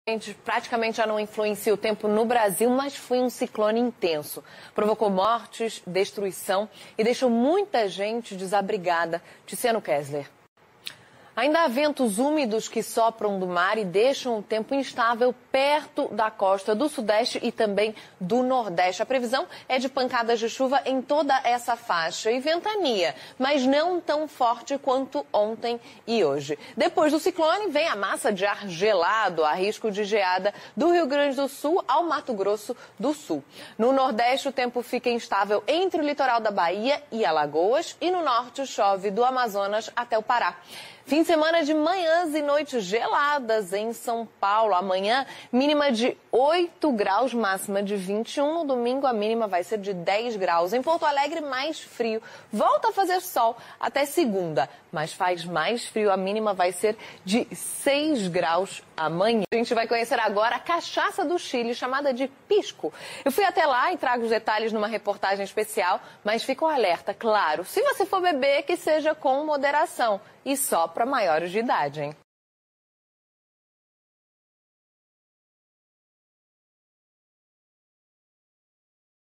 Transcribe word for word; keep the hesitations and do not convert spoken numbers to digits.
Praticamente já não influencia o tempo no Brasil, mas foi um ciclone intenso. Provocou mortes, destruição e deixou muita gente desabrigada. Tiziano Kessler. Ainda há ventos úmidos que sopram do mar e deixam o tempo instável perto da costa do Sudeste e também do Nordeste. A previsão é de pancadas de chuva em toda essa faixa e ventania, mas não tão forte quanto ontem e hoje. Depois do ciclone, vem a massa de ar gelado, a risco de geada do Rio Grande do Sul ao Mato Grosso do Sul. No Nordeste, o tempo fica instável entre o litoral da Bahia e Alagoas e no Norte chove do Amazonas até o Pará. Fim de semana de manhãs e noites geladas em São Paulo. Amanhã, mínima de oito graus, máxima de vinte e um. No domingo, a mínima vai ser de dez graus. Em Porto Alegre, mais frio. Volta a fazer sol até segunda, mas faz mais frio. A mínima vai ser de seis graus amanhã. A gente vai conhecer agora a cachaça do Chile, chamada de pisco. Eu fui até lá e trago os detalhes numa reportagem especial, mas fica um alerta, claro. Se você for beber, que seja com moderação. E só para maiores de idade, hein?